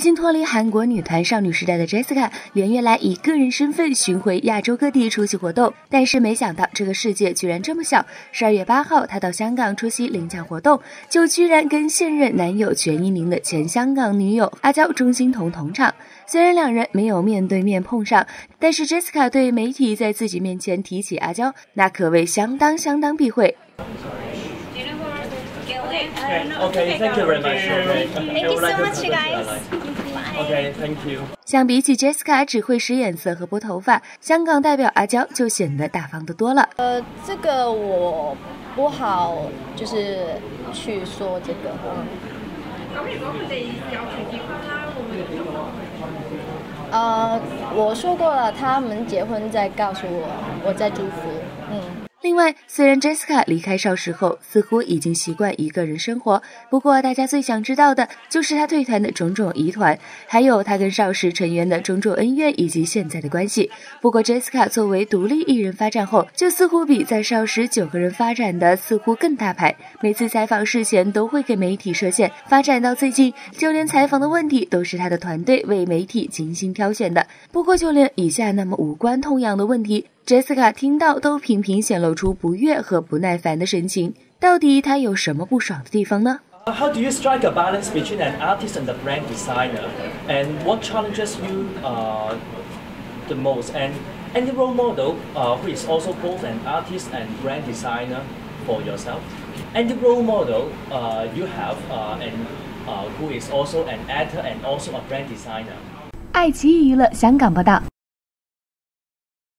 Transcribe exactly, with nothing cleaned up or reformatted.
经脱离韩国女团少女时代的 Jessica， 连月来以个人身份巡回亚洲各地出席活动，但是没想到这个世界居然这么小。十二月八号，她到香港出席领奖活动，就居然跟现任男友全一宁的前香港女友阿娇钟欣桐同场。虽然两人没有面对面碰上，但是 Jessica 对媒体在自己面前提起阿娇，那可谓相当相当避讳。 Okay, thank you very much. Okay. Thank you so much, guys. Okay, thank you. 相比起 Jessica 只会使眼色和拨头发，香港代表阿娇就显得大方得多了。 呃，这个我不好，就是去說這個。咁如果佢哋有權結婚啦，會唔會祝福？呃，我說過了，他們結婚再告訴我，我再祝福。嗯。 另外，虽然 Jessica 离开少时后似乎已经习惯一个人生活，不过大家最想知道的就是她退团的种种疑团，还有她跟少时成员的种种恩怨以及现在的关系。不过 Jessica 作为独立艺人发展后，就似乎比在少时九个人发展的似乎更大牌，每次采访事前都会给媒体设限，发展到最近，就连采访的问题都是她的团队为媒体精心挑选的。不过就连以下那么无关痛痒的问题，Jessica 听到都频频显露出不悦和不耐烦的神情，到底她有什么不爽的地方呢？ How do you strike a balance between an artist and a brand designer? And what challenges you uh, the most? And any role model uh, who is also both an artist and brand designer for yourself? Any role model uh, you have uh, and uh, who is also an actor and also a brand designer? 爱奇艺娱乐香港报道。